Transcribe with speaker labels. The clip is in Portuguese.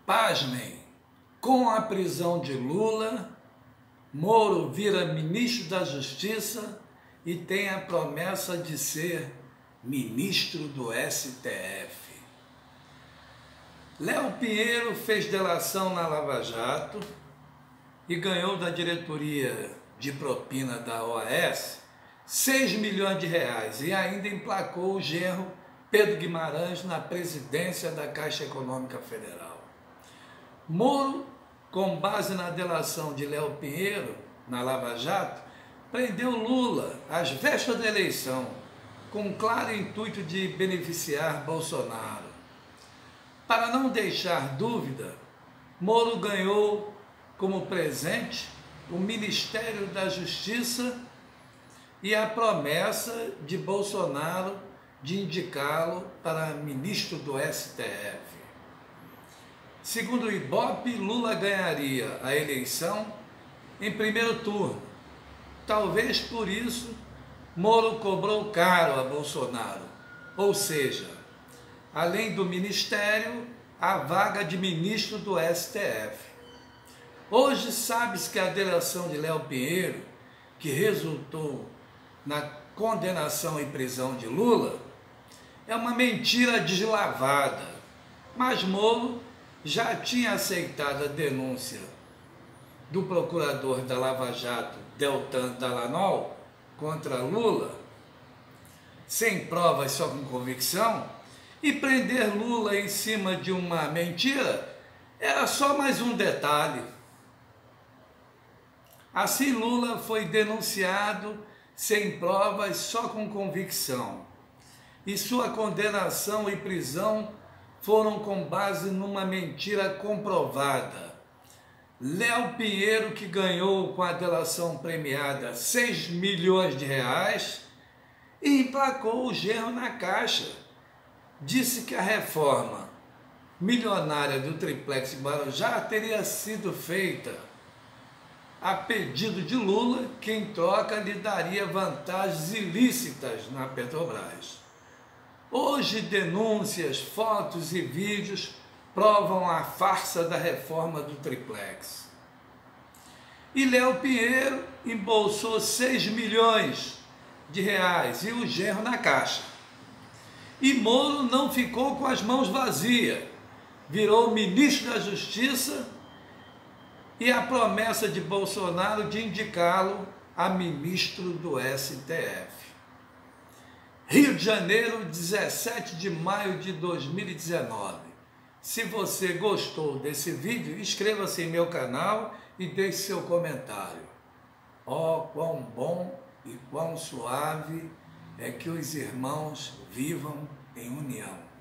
Speaker 1: Pasmem, com a prisão de Lula, Moro vira ministro da Justiça e tem a promessa de ser ministro do STF. Léo Pinheiro fez delação na Lava Jato e ganhou da diretoria de propina da OAS 6 milhões de reais e ainda emplacou o genro Pedro Guimarães na presidência da Caixa Econômica Federal. Moro, com base na delação de Léo Pinheiro na Lava Jato, prendeu Lula às vésperas da eleição, com o claro intuito de beneficiar Bolsonaro. Para não deixar dúvida, Moro ganhou como presente o Ministério da Justiça e a promessa de Bolsonaro de indicá-lo para ministro do STF. Segundo o Ibope, Lula ganharia a eleição em primeiro turno. Talvez por isso Moro cobrou caro a Bolsonaro, ou seja, além do ministério, a vaga de ministro do STF. Hoje sabe-se que a delação de Léo Pinheiro, que resultou na condenação e prisão de Lula, é uma mentira deslavada, mas Moro já tinha aceitado a denúncia do procurador da Lava Jato, Deltan Dallagnol, contra Lula, sem provas, só com convicção, e prender Lula em cima de uma mentira era só mais um detalhe. Assim, Lula foi denunciado sem provas, só com convicção, e sua condenação e prisão foram com base numa mentira comprovada. Léo Pinheiro, que ganhou com a delação premiada 6 milhões de reais e emplacou o genro na Caixa, disse que a reforma milionária do triplex Guarujá teria sido feita a pedido de Lula, que em troca lhe daria vantagens ilícitas na Petrobras. Hoje, denúncias, fotos e vídeos provam a farsa da reforma do triplex. E Léo Pinheiro embolsou 6 milhões de reais e o genro na Caixa. E Moro não ficou com as mãos vazias, virou ministro da Justiça e a promessa de Bolsonaro de indicá-lo a ministro do STF. Rio de Janeiro, 17 de maio de 2019. Se você gostou desse vídeo, inscreva-se em meu canal e deixe seu comentário. Oh, quão bom e quão suave é que os irmãos vivam em união.